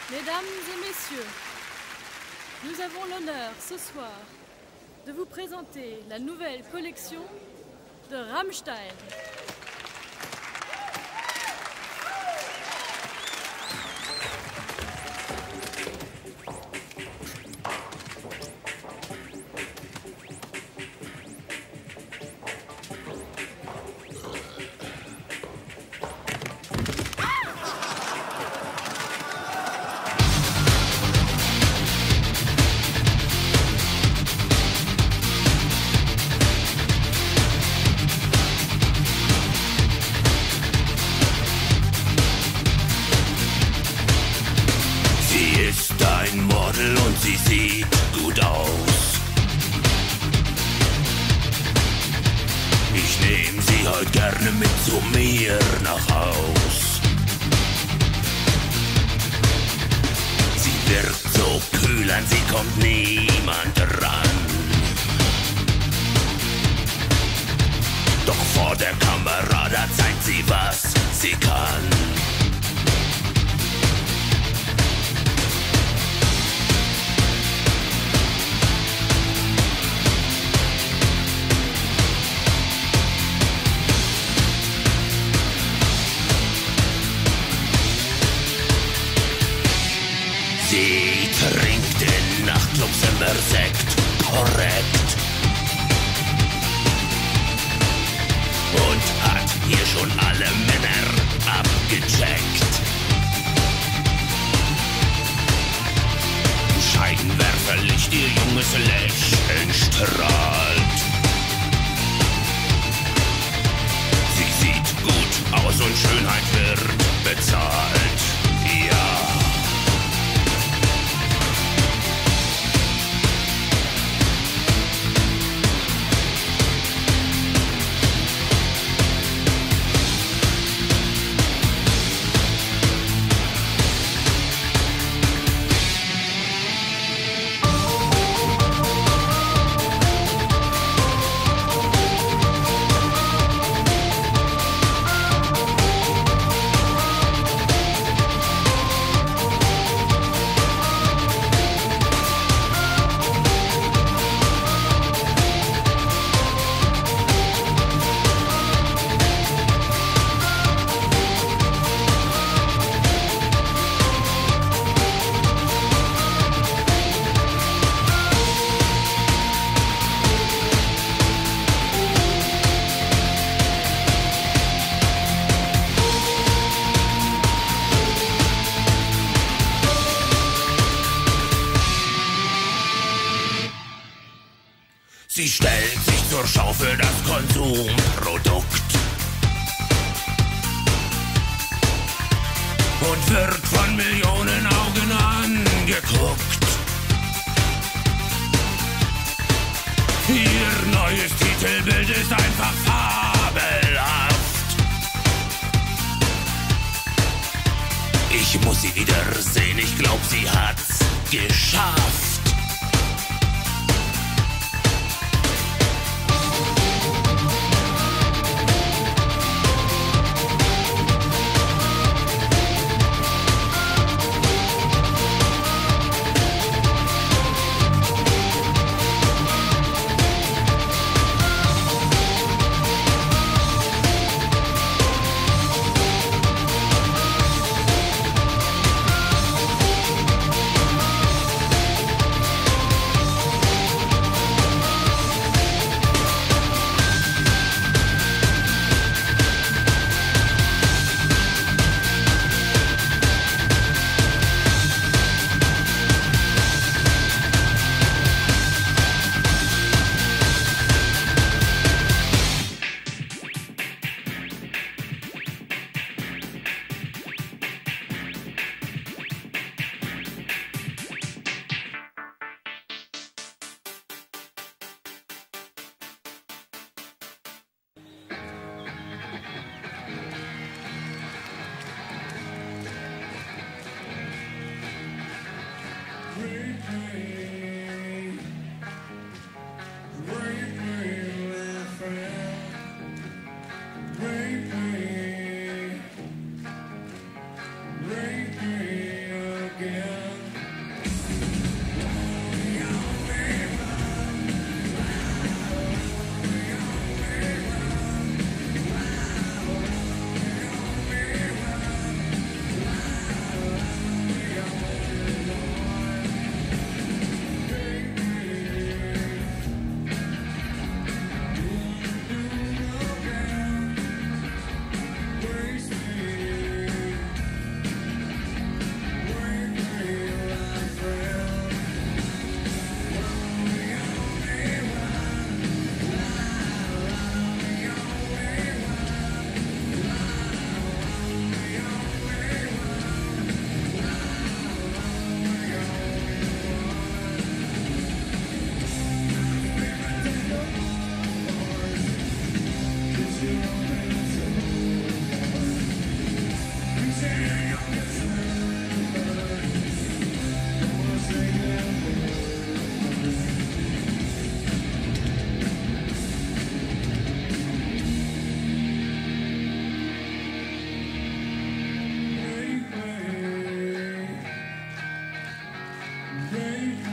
Mesdames et messieurs, nous avons l'honneur ce soir de vous présenter la nouvelle collection de Rammstein. Und sie sieht gut aus. Ich nehm sie heute gerne mit zu mir nach Haus. Sie wirkt so kühl, an sie kommt niemand ran. Doch vor der Kamera, da zeigt sie, was sie kann. Sie trinkt in Nachtclubs immer Sekt, korrekt. Und hat hier schon alle Männer abgecheckt. Scheinwerferlicht, ihr junges Lächeln strahlt. Sie sieht gut aus und Schönheit wird bezahlt. Ja. Sie stellt sich zur Schau für das Konsumprodukt und wird von Millionen Augen angeguckt. Ihr neues Titelbild ist einfach fabelhaft. Ich muss sie wiedersehen, ich glaub, sie hat's geschafft. day.